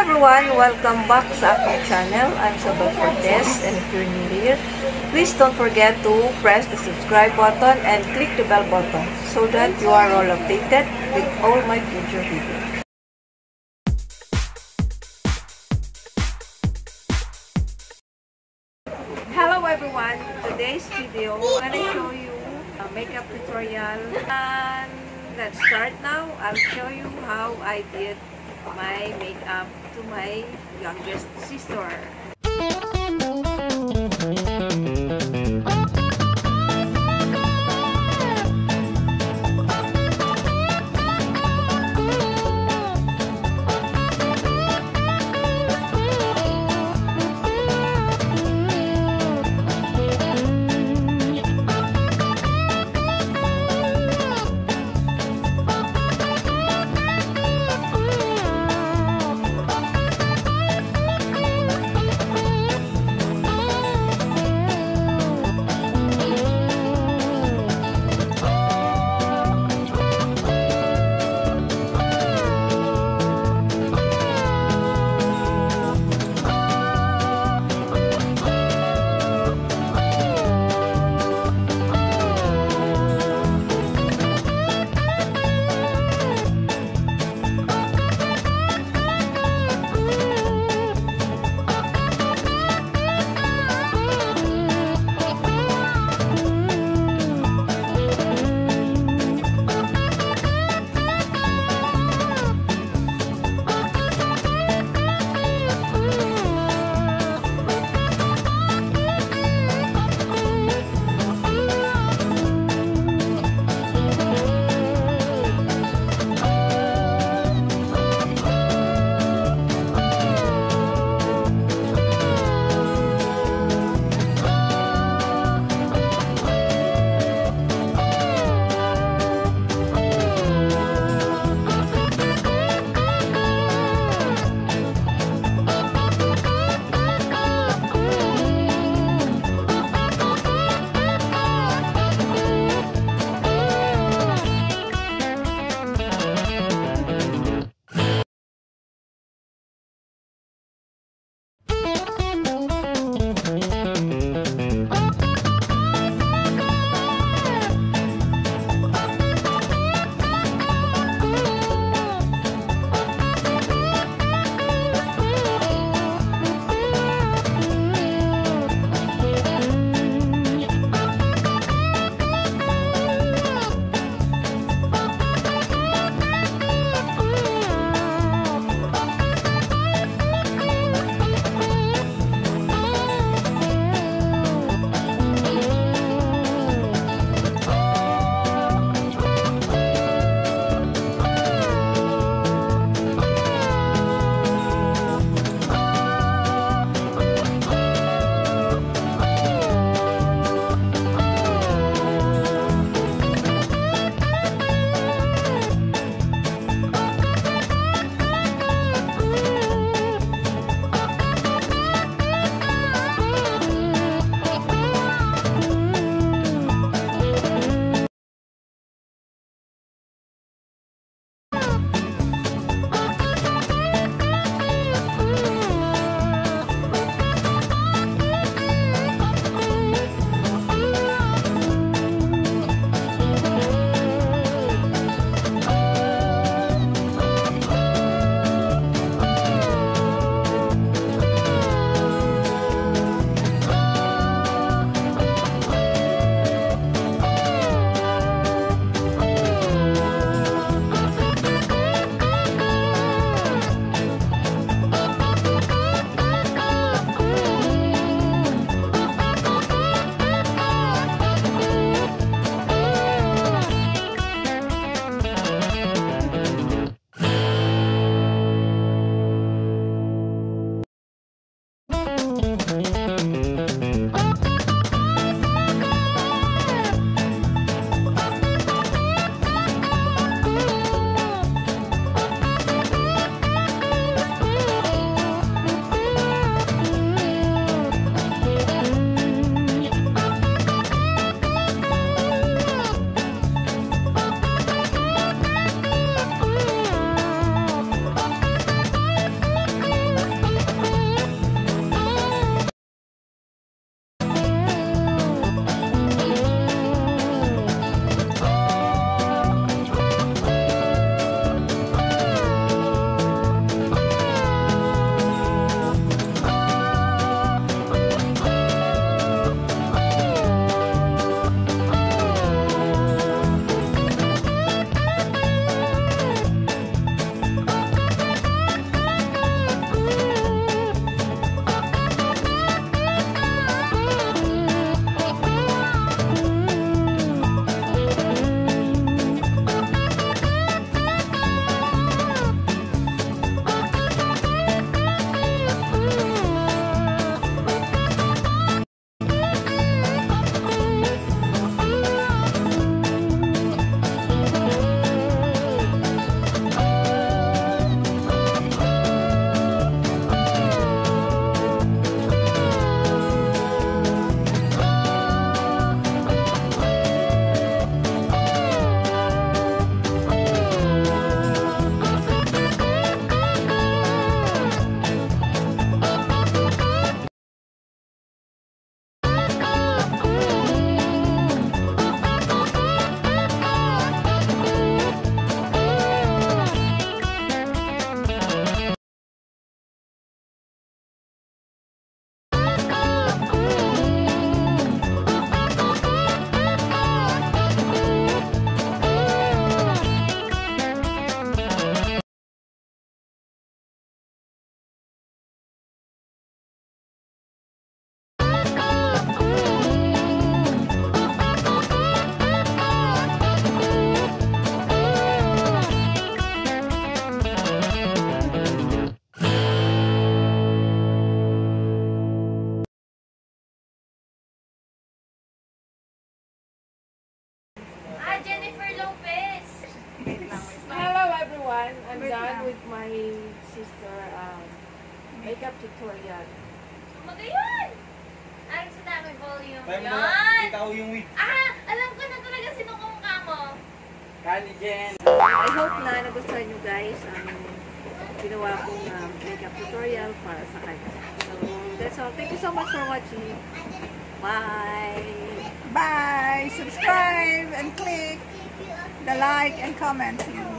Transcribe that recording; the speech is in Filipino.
everyone! Welcome back sa aking channel. I'm Isabel Cortez, and if you're new here, please don't forget to press the subscribe button and click the bell button so that you are all updated with all my future videos. Hello everyone! Today's video, I'm gonna show you a makeup tutorial, and let's start now. I'll show you how I did my makeup to my youngest sister. sister makeup tutorial. Magayon! Ay, sa dami volume. Kaya mo Yan! na, ikaw yung wig. Ah! Alam ko na talaga sino kumukha mo. Kali Jen. I hope na nagustuhan nyo guys ang ginawa kong makeup tutorial para sa kanya. So, that's all. Thank you so much for watching. Bye! Bye! Subscribe and click the like and comment.